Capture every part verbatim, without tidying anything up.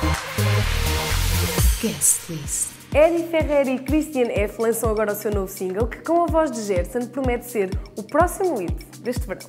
Guest List. Eddie Ferrer e Christian F. lançam agora o seu novo single, que com a voz de Gerson promete ser o próximo hit deste verão.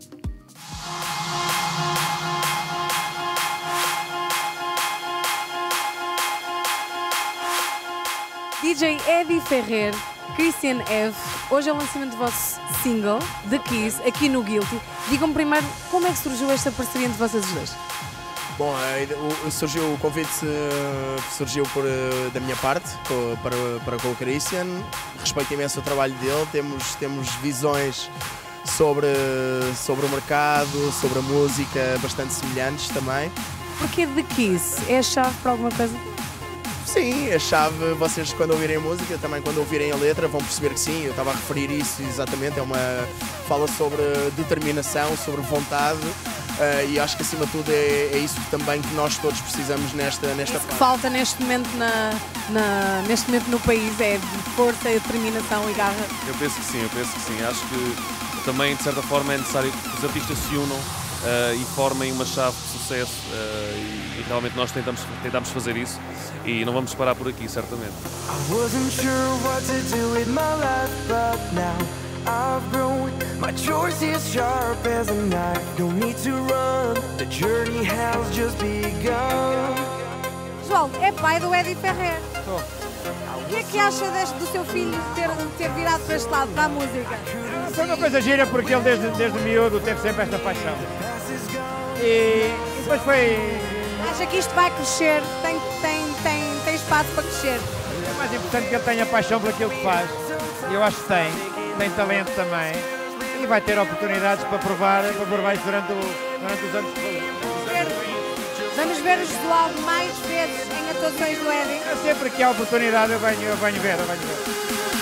D J Eddie Ferrer, Christian F. Hoje é o lançamento do vosso single, The Kiss, aqui no Guilty. Digam-me primeiro, como é que surgiu esta parceria entre vocês dois? Bom, surgiu o convite surgiu por, da minha parte para, para com o Christian. Respeito imenso o trabalho dele, temos, temos visões sobre, sobre o mercado, sobre a música bastante semelhantes também. Porquê The Kiss? É a chave para alguma coisa? Sim, a chave, vocês quando ouvirem a música, também quando ouvirem a letra, vão perceber que sim, eu estava a referir isso exatamente, é uma, fala sobre determinação, sobre vontade. Uh, e acho que acima de tudo é, é isso também que nós todos precisamos nesta, nesta isso que falta neste momento, na, na, neste momento no país é de força, determinação e garra. Eu penso que sim, eu penso que sim. Acho que também de certa forma é necessário que os artistas se unam uh, e formem uma chave de sucesso uh, e, e realmente nós tentamos, tentamos fazer isso e não vamos parar por aqui, certamente. I wasn't sure what to do with my life, but now I've grown, my choice is sharp as a knife. No need to run, the journey has just begun. João, é pai do Eddie Ferrer. Oh. O que é que acha deste, do seu filho ter, ter virado para este lado, para a música? Foi uma coisa gira porque ele desde, desde miúdo teve sempre esta paixão. E, e depois foi... Acha que isto vai crescer? Tem, tem, tem, tem espaço para crescer? É mais importante que ele tenha paixão por aquilo que faz. E eu acho que tem. Tem talento também e vai ter oportunidades para provar, para provar isso durante, o, durante os anos que Vamos ver o João mais vezes em atuações do Eddie. É sempre que há oportunidade eu venho, eu venho ver, eu venho ver.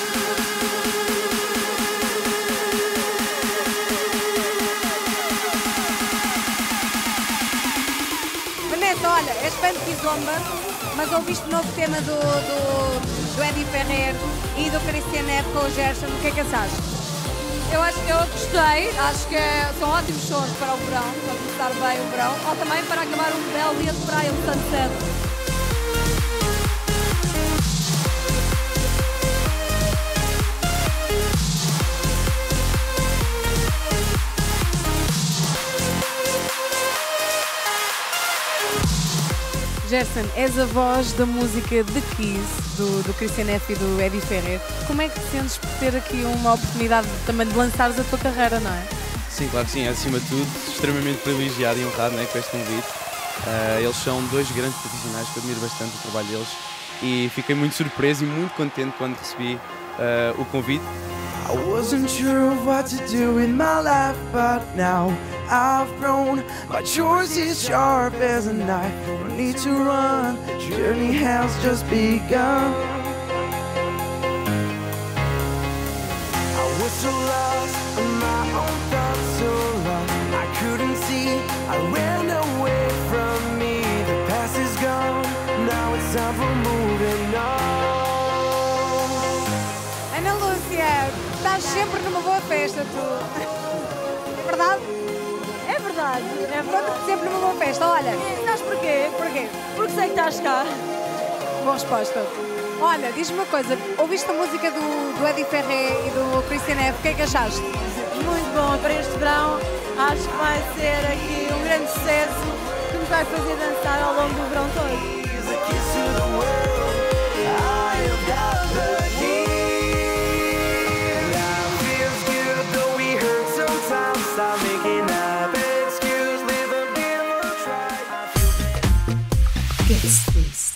Vanessa, olha, és fã de Kizomba, mas ouviste o novo tema do, do, do Eddie Ferrer e do Christian F. com o Gerson, o que é que achaste? Eu acho que eu gostei, acho que é, são ótimos sons para o verão, para começar bem o verão, ou também para acabar um belo dia de praia, um sunset. Gerson, és a voz da música The Kiss, do, do Christian F. e do Eddie Ferrer. Como é que te sentes por ter aqui uma oportunidade também de lançares a tua carreira, não é? Sim, claro que sim. Acima de tudo, extremamente privilegiado e honrado, né, com este convite. Uh, eles são dois grandes profissionais que eu admiro bastante o trabalho deles e fiquei muito surpreso e muito contente quando recebi uh, o convite. I wasn't sure what to do in my life, but now I've grown. My choice is sharp as a knife. No need to run, the journey has just begun. I was so lost in my own thoughts, so lost I couldn't see. I ran away from me. The past is gone. Now it's time for moving on. Ana Lúcia, estás sempre numa boa festa, tu. É verdade? É verdade, é verdade. Encontro-te sempre numa boa festa, olha. Sabes porquê? Porquê? Porque sei que estás cá. Boa resposta. Olha, diz-me uma coisa, ouviste a música do, do Eddie Ferrer e do Christian F. O que é que achaste? Muito bom para este verão. Acho que vai ser aqui um grande sucesso que nos vai fazer dançar ao longo do verão todo. Guest List.